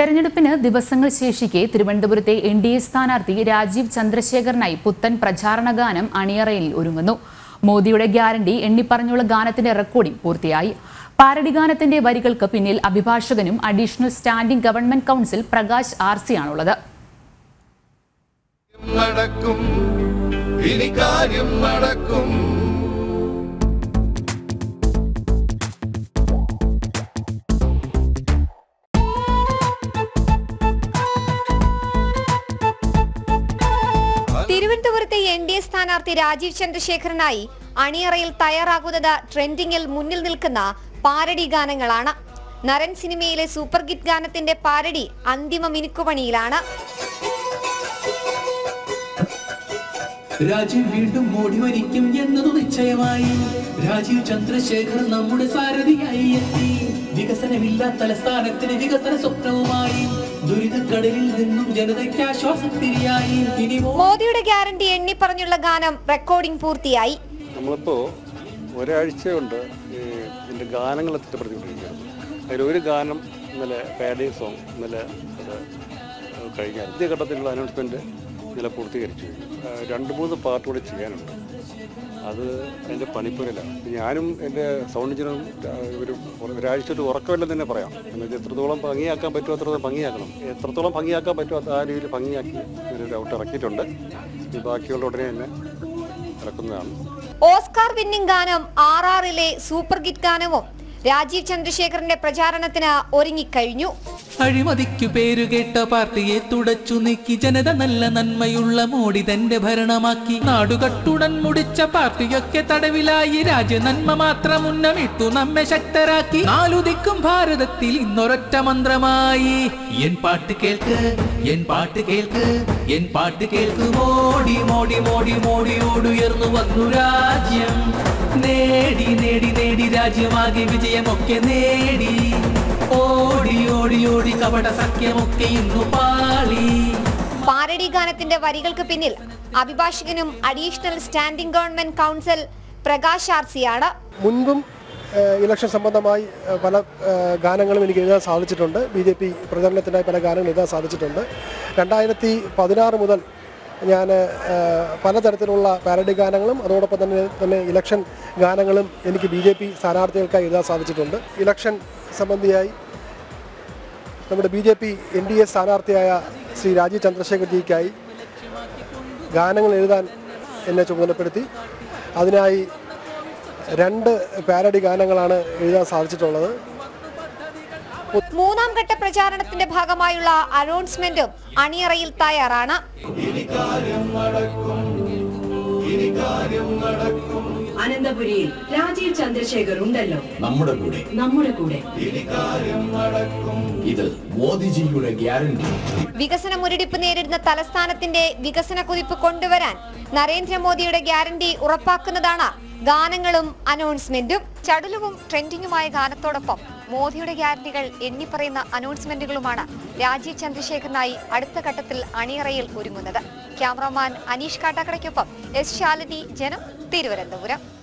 തെരഞ്ഞെടുപ്പിന് ദിവസങ്ങൾ ശേഷിക്കെ തിരുവനന്തപുരത്തെ എൻഡിഎ സ്ഥാനാർത്ഥി രാജീവ് ചന്ദ്രശേഖറിനായി പുത്തൻ പ്രചാരണ ഗാനം അണിയറയിൽ ഒരുങ്ങുന്നു. മോദിയുടെ ഗ്യാരണ്ടി എണ്ണിപ്പറഞ്ഞുള്ള ഗാനത്തിന്റെ റെക്കോർഡിംഗ് പൂർത്തിയായി. പാരഡി ഗാനത്തിന്റെ വരികൾക്ക് പിന്നിൽ അഭിഭാഷകനും additional standing government counsel Prakash R ആണുള്ളത്. തിരുവനന്തപുരത്തെ എൻഡിഎ സ്ഥാനാർത്ഥി രാജീവ് ചന്ദ്രശേഖറിനായി അണിയറയിൽ തയ്യാറാകുന്നത് ട്രെൻഡിംഗിൽ മുന്നിൽ നിൽക്കുന്ന പാരഡി ഗാനങ്ങളാണ്. നരൻ സിനിമയിലെ സൂപ്പർ ഹിറ്റ് ഗാനത്തിന്റെ പാരഡി അന്തിമ മിനുക്കുപണിയിലാണ്. രാജീവ് വീണ്ടും മോടി വരിക്കും എന്നത് നിശ്ചയമായി. രാജീവ് ചന്ദ്രശേഖർ നമ്മുടെ സാരഥിയായി എത്തി. വികസനമില്ല തലസ്ഥാനത്തിന് വികസന സ്വപ്നവുമായി. ദുരിതക്കടലിൽ നിന്നും ജനതയ്ക്ക് ആശ്വാസത്തിരിയായി. മോദിയുടെ ഗ്യാരണ്ടി എണ്ണി പറഞ്ഞുള്ള ഗാനം റെക്കോർഡിംഗ് പൂർത്തിയായി. നമ്മളിപ്പോ ഒരാഴ്ച കൊണ്ട് ഇതിന്റെ ഗാനങ്ങൾ തിട്ടപ്പെടുത്തിക്കൊണ്ടിരിക്കുകയാണ്. അതിലൊരു ഗാനം ഇന്നലെ പാരഡി സോങ് ഇന്നലെ അത് കഴിഞ്ഞ ആദ്യഘട്ടത്തിലുള്ള അനൗൺസ്മെന്റ് ഇന്നലെ പൂർത്തീകരിച്ചു. 2-3 പാർട്ട് കൂടി ചെയ്യാനുണ്ട്. അത് അതിൻ്റെ പണിപ്പുരയിലാണ്. ഞാനും എൻ്റെ സൗണ്ട് എഞ്ചിനീയറും ഒരാഴ്ച ഒരു ഉറക്കമില്ലെന്ന് തന്നെ പറയാം. എന്നുവെച്ചാൽ എത്രത്തോളം ഭംഗിയാക്കാൻ പറ്റുമോ അത്രത്തോളം ഭംഗിയാക്കണം. എത്രത്തോളം ഭംഗിയാക്കാൻ പറ്റുമോ ആ രീതിയിൽ ഭംഗിയാക്കി ഒരു ഔട്ട് ഇറക്കിയിട്ടുണ്ട്. ഈ ബാക്കിയുള്ള ഉടനെ തന്നെ ഇറക്കുന്നതാണ്. ഓസ്കാർ വിന്നിംഗ് ഗാനം RRറിലെ സൂപ്പർ ഹിറ്റ് ഗാനവും രാജീവ് ചന്ദ്രശേഖറിന്റെ പ്രചാരണത്തിന് ഒരുങ്ങിക്കഴിഞ്ഞു. അഴിമതിക്കു പേരുകേട്ട പാർട്ടിയെ തുടച്ചു നീക്കി ജനത നല്ല നന്മയുള്ള മോഡി തന്റെ ഭരണമാക്കി. നാടുകട്ടുടൻ മുടിച്ച പാർട്ടിയൊക്കെ തടവിലായി. രാജ്യ നന്മ മാത്രം ഉന്നമിട്ടു നമ്മെ ശക്തരാക്കി. 4 ദിക്കും ഭാരതത്തിൽ ഇന്നൊരൊറ്റ മന്ത്രമായി. എൻ പാട്ട് കേൾക്ക്, എൻ പാട്ട് കേൾക്ക്, എൻ പാട്ട് കേൾക്ക്. മോഡി മോഡി മോഡി മോഡിയോടുയർന്നു വന്നു രാജ്യം. നേടി നേടി നേടി രാജ്യമാകെ വിജയമൊക്കെ നേടി. ഓടി ഓടി ഓടി കപട സഖ്യമൊക്കെ ഇന്നു പാളി. പാരഡി ഗാനത്തിന്റെ വരികൾക്ക് പിന്നിൽ അഭിഭാഷകനും additional standing government counsel Prakash ആർസിയാണ്. മുൻപും ഇലക്ഷൻ സംബന്ധമായി പല ഗാനങ്ങളും എനിക്ക് എഴുതാൻ സാധിച്ചിട്ടുണ്ട്. BJP പ്രചരണത്തിനായി പല ഗാനങ്ങളും എഴുതാൻ സാധിച്ചിട്ടുണ്ട്. 2016 മുതൽ ഞാൻ പലതരത്തിലുള്ള പാരഡി ഗാനങ്ങളും അതോടൊപ്പം തന്നെ ഇലക്ഷൻ ഗാനങ്ങളും എനിക്ക് BJP സ്ഥാനാർത്ഥികൾക്കായി എഴുതാൻ സാധിച്ചിട്ടുണ്ട്. ഇലക്ഷൻ സംബന്ധിയായി നമ്മുടെ BJP NDA സ്ഥാനാർത്ഥിയായ ശ്രീ രാജീവ് ചന്ദ്രശേഖർജിക്കായി ഗാനങ്ങൾ എഴുതാൻ എന്നെ ചുമതലപ്പെടുത്തി. അതിനായി 2 പാരഡി ഗാനങ്ങളാണ് എഴുതാൻ സാധിച്ചിട്ടുള്ളത്. 3ാം ഘട്ട പ്രചാരണത്തിന്റെ ഭാഗമായുള്ള അനൗൺസ്മെന്റും അണിയറയിൽ തയ്യാറാണ്. അനന്തപുരിയിൽ രാജീവ് ചന്ദ്രശേഖർ ഉണ്ടല്ലോ നമ്മുടെ കൂടെ. ഇത് മോദിജിയുടെ ഗ്യാരണ്ടി. വികസന മുരടിപ്പ് നേരിടുന്ന തലസ്ഥാനത്തിന്റെ വികസന കുതിപ്പ് കൊണ്ടുവരാൻ നരേന്ദ്രമോദിയുടെ ഗ്യാരണ്ടി ഉറപ്പാക്കുന്നതാണ് ഗാനങ്ങളും അനൗൺസ്മെന്റും. ചടുലവും ട്രെൻഡിങ്ങുമായ ഗാനത്തോടൊപ്പം മോദിയുടെ ഗ്യാരണ്ടികൾ എണ്ണിപ്പറയുന്ന അനൗൺസ്മെന്റുകളുമാണ് രാജീവ് ചന്ദ്രശേഖറിനായി അടുത്ത ഘട്ടത്തിൽ അണിയറയിൽ ഒരുങ്ങുന്നത്. ക്യാമറമാൻ അനീഷ് കാട്ടാക്കടയ്ക്കൊപ്പം S. ശാലിനി, ജനം, തിരുവനന്തപുരം.